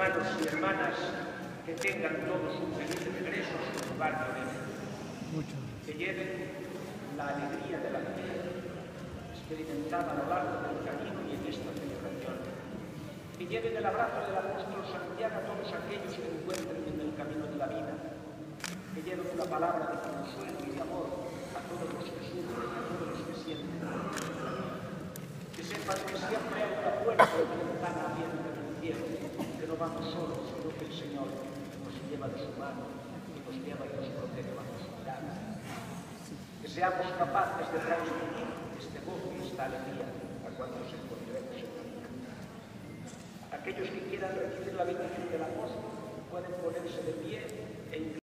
hermanos y hermanas, que tengan todos un feliz regreso a su lugar de origen. Que lleven la alegría de la fe experimentada a lo largo del camino y en esta celebración. Que lleven el abrazo del apóstol Santiago a todos aquellos que encuentren en el camino de la vida. Que lleven una palabra de consuelo y de amor a todos los que sufren, a todos los que sienten. Que sepan que siempre hay una puerta y una ventana abierta en el cielo, que no vamos solos, sino que el Señor nos lleva de su mano y nos lleva y nos protege bajo su mirada. Que seamos capaces de transmitir este gozo y esta alegría a cuando nos encontremos en la vida. Aquellos que quieran recibir la bendición del apóstol pueden ponerse de pie e